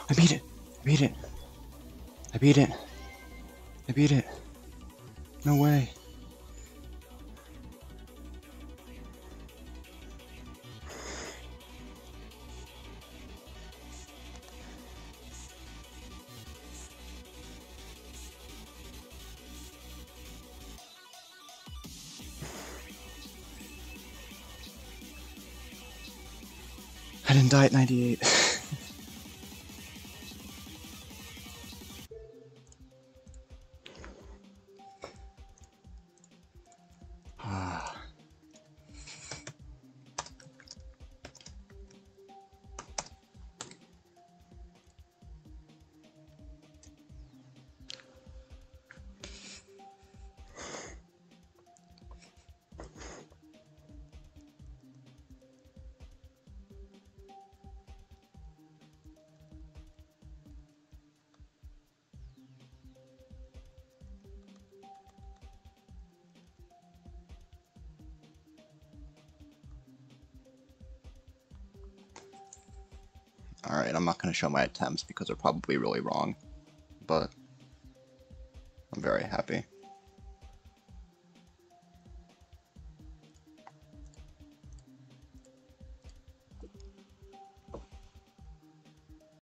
I beat it! I beat it! I beat it! I beat it! No way! I didn't die at 98. Alright, I'm not going to show my attempts because they're probably really wrong, but I'm very happy.